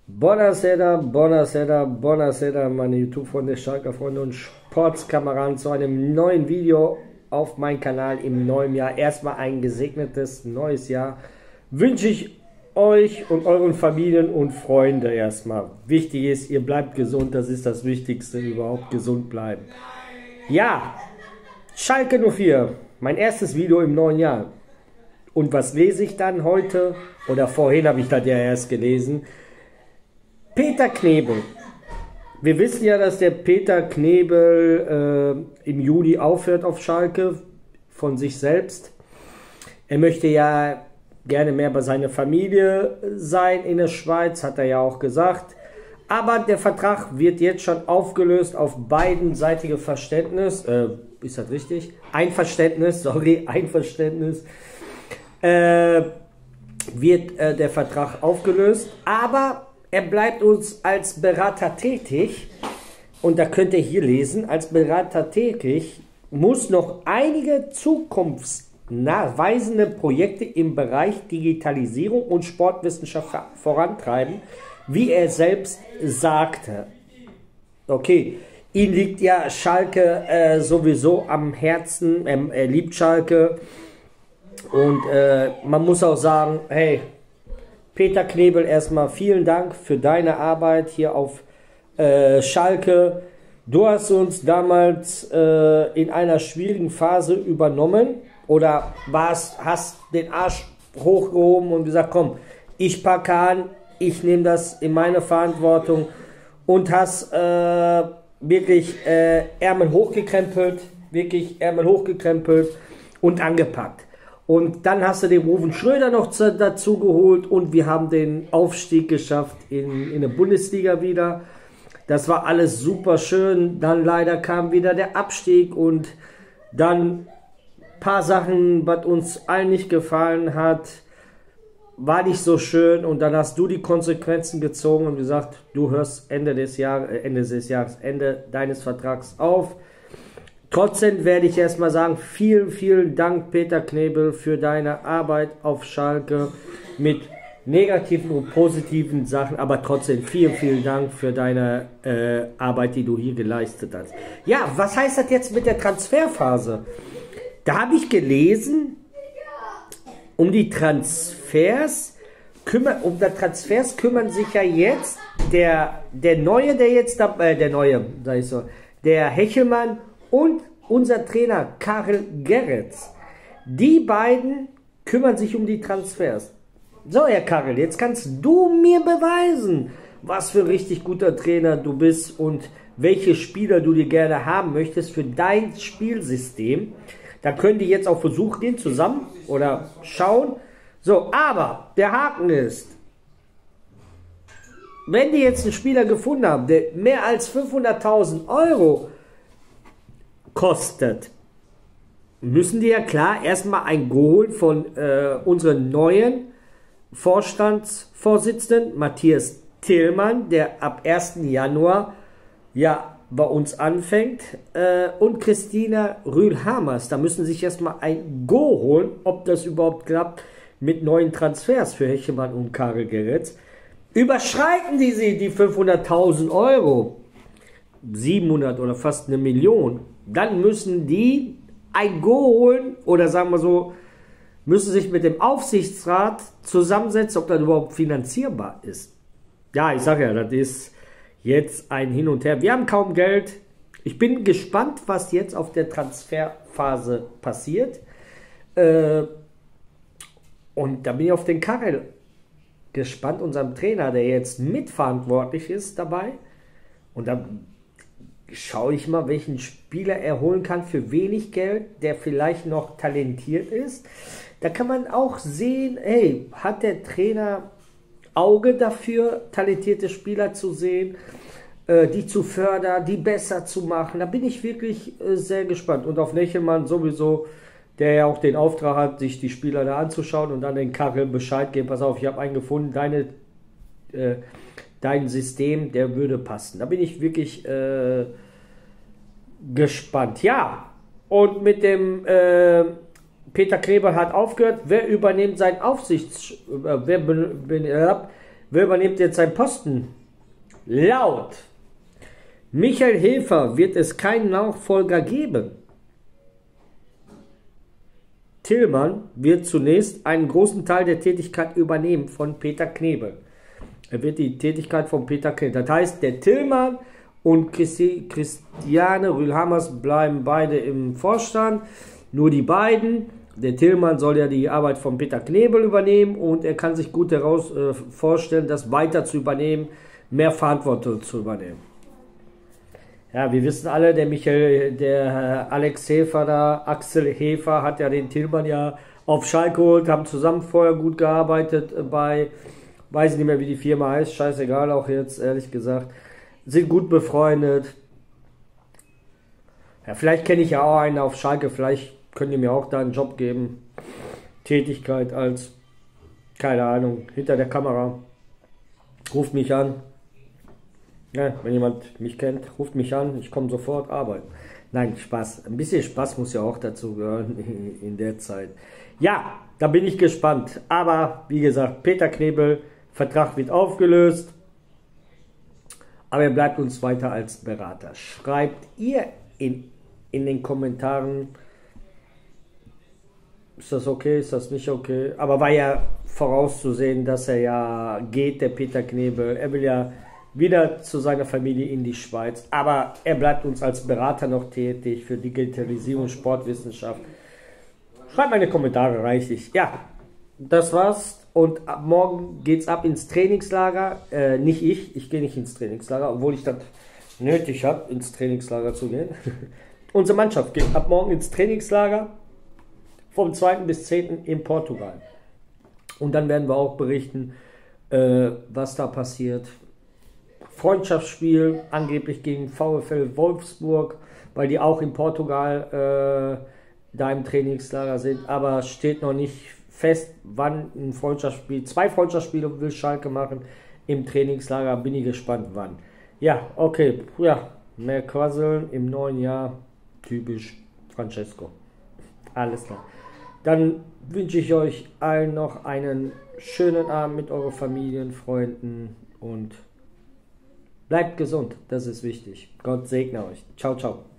Buonasera, buonasera, buonasera, meine YouTube-Freunde, Schalker-Freunde und Sportskameraden zu einem neuen Video auf meinem Kanal im neuen Jahr. Erstmal ein gesegnetes neues Jahr wünsche ich euch und euren Familien und Freunden erstmal. Wichtig ist, ihr bleibt gesund, das ist das Wichtigste, überhaupt gesund bleiben. Ja, Schalke 04, mein erstes Video im neuen Jahr. Und was lese ich dann heute? Oder vorhin habe ich das ja erst gelesen. Peter Knebel. Wir wissen ja, dass der Peter Knebel im Juli aufhört auf Schalke von sich selbst. Er möchte ja gerne mehr bei seiner Familie sein in der Schweiz, hat er ja auch gesagt. Aber der Vertrag wird jetzt schon aufgelöst auf beidenseitige Verständnis. Ist das richtig? Einverständnis, sorry, Einverständnis. Wird der Vertrag aufgelöst, aber er bleibt uns als Berater tätig, und da könnt ihr hier lesen, als Berater tätig, muss noch einige zukunftsweisende Projekte im Bereich Digitalisierung und Sportwissenschaft vorantreiben, wie er selbst sagte. Okay, ihm liegt ja Schalke sowieso am Herzen, er liebt Schalke, und man muss auch sagen, hey, Peter Knebel, erstmal vielen Dank für deine Arbeit hier auf Schalke. Du hast uns damals in einer schwierigen Phase übernommen oder hast den Arsch hochgehoben und gesagt, komm, ich packe an, ich nehme das in meine Verantwortung, und hast wirklich Ärmel hochgekrempelt, und angepackt. Und dann hast du den Ruven Schröder noch dazu geholt, und wir haben den Aufstieg geschafft in der Bundesliga wieder. Das war alles super schön. Dann leider kam wieder der Abstieg und dann ein paar Sachen, was uns allen nicht gefallen hat, war nicht so schön, und dann hast du die Konsequenzen gezogen und gesagt, du hörst Ende des Jahres, Ende deines Vertrags auf. Trotzdem werde ich erstmal sagen, vielen, vielen Dank, Peter Knebel, für deine Arbeit auf Schalke mit negativen und positiven Sachen, aber trotzdem vielen, vielen Dank für deine Arbeit, die du hier geleistet hast. Ja, was heißt das jetzt mit der Transferphase? Da habe ich gelesen, um die Transfers kümmern sich ja jetzt der Hechelmann und unser Trainer Karel Gerrits. Die beiden kümmern sich um die Transfers. So, Herr Karel, jetzt kannst du mir beweisen, was für ein richtig guter Trainer du bist und welche Spieler du dir gerne haben möchtest für dein Spielsystem. Da können die jetzt auch versuchen, den zusammen oder schauen. So, aber der Haken ist, wenn die jetzt einen Spieler gefunden haben, der mehr als 500.000 Euro kostet, müssen die ja klar erstmal ein Go holen von unserem neuen Vorstandsvorsitzenden Matthias Tillmann, der ab 1. Januar ja bei uns anfängt, und Christina Rühl-Hamers. Da müssen sich erstmal ein Go holen, ob das überhaupt klappt mit neuen Transfers für Hechelmann und Karel Gerrits. Überschreiten die 500.000 Euro, 700 oder fast 1 Million, dann müssen die ein Go holen, oder sagen wir so, müssen sich mit dem Aufsichtsrat zusammensetzen, ob das überhaupt finanzierbar ist. Ja, ich sage ja, das ist jetzt ein Hin und Her. Wir haben kaum Geld. Ich bin gespannt, was jetzt auf der Transferphase passiert. Und da bin ich auf den Karel gespannt, unserem Trainer, der jetzt mitverantwortlich ist dabei. Und da schaue ich mal, welchen Spieler er holen kann für wenig Geld, der vielleicht noch talentiert ist. Da kann man auch sehen, hey, hat der Trainer Auge dafür, talentierte Spieler zu sehen, die zu fördern, die besser zu machen. Da bin ich wirklich sehr gespannt. Und auf Hechelmann sowieso, der ja auch den Auftrag hat, sich die Spieler da anzuschauen und dann den Karel Bescheid geben. Pass auf, ich habe einen gefunden, dein System, der würde passen. Da bin ich wirklich gespannt. Ja, und mit dem Peter Knebel hat aufgehört. Wer übernimmt sein Wer übernimmt jetzt seinen Posten? Laut Michael Häfer wird es keinen Nachfolger geben. Tillmann wird zunächst einen großen Teil der Tätigkeit übernehmen von Peter Knebel. Er wird die Tätigkeit von Peter Knebel. Das heißt, der Tillmann und Christiane Rühlhammers bleiben beide im Vorstand. Nur die beiden. Der Tillmann soll ja die Arbeit von Peter Knebel übernehmen und er kann sich gut vorstellen, das weiter zu übernehmen, mehr Verantwortung zu übernehmen. Ja, wir wissen alle, der Alex Häfer da, Axel Häfer hat ja den Tillmann ja auf Schalke geholt, haben zusammen vorher gut gearbeitet bei, weiß nicht mehr wie die Firma heißt, scheißegal auch jetzt, ehrlich gesagt, sind gut befreundet. Ja, vielleicht kenne ich ja auch einen auf Schalke, vielleicht könnt ihr mir auch da einen Job geben. Tätigkeit als, keine Ahnung, hinter der Kamera. Ruft mich an. Ja, wenn jemand mich kennt, ruft mich an, ich komme sofort arbeiten. Nein, Spaß. Ein bisschen Spaß muss ja auch dazu gehören in der Zeit. Ja, da bin ich gespannt. Aber wie gesagt, Peter Knebel, Vertrag wird aufgelöst. Aber er bleibt uns weiter als Berater. Schreibt ihr in den Kommentaren, ist das okay, ist das nicht okay? Aber war ja vorauszusehen, dass er ja geht, der Peter Knebel. Er will ja wieder zu seiner Familie in die Schweiz. Aber er bleibt uns als Berater noch tätig für Digitalisierung, Sportwissenschaft. Schreibt meine Kommentare reichlich. Ja, das war's. Und ab morgen geht's ab ins Trainingslager. Nicht ich gehe nicht ins Trainingslager, obwohl ich das nötig habe, ins Trainingslager zu gehen. Unsere Mannschaft geht ab morgen ins Trainingslager vom 2. bis 10. in Portugal. Und dann werden wir auch berichten, was da passiert. Freundschaftsspiel angeblich gegen VfL Wolfsburg, weil die auch in Portugal da im Trainingslager sind, aber steht noch nicht fest, wann ein Freundschaftsspiel, 2 Freundschaftsspiele will Schalke machen im Trainingslager, bin ich gespannt wann. Ja, okay, ja, mehr quasseln im neuen Jahr, typisch Francesco. Alles klar. Dann wünsche ich euch allen noch einen schönen Abend mit euren Familien, Freunden und bleibt gesund, das ist wichtig. Gott segne euch. Ciao, ciao.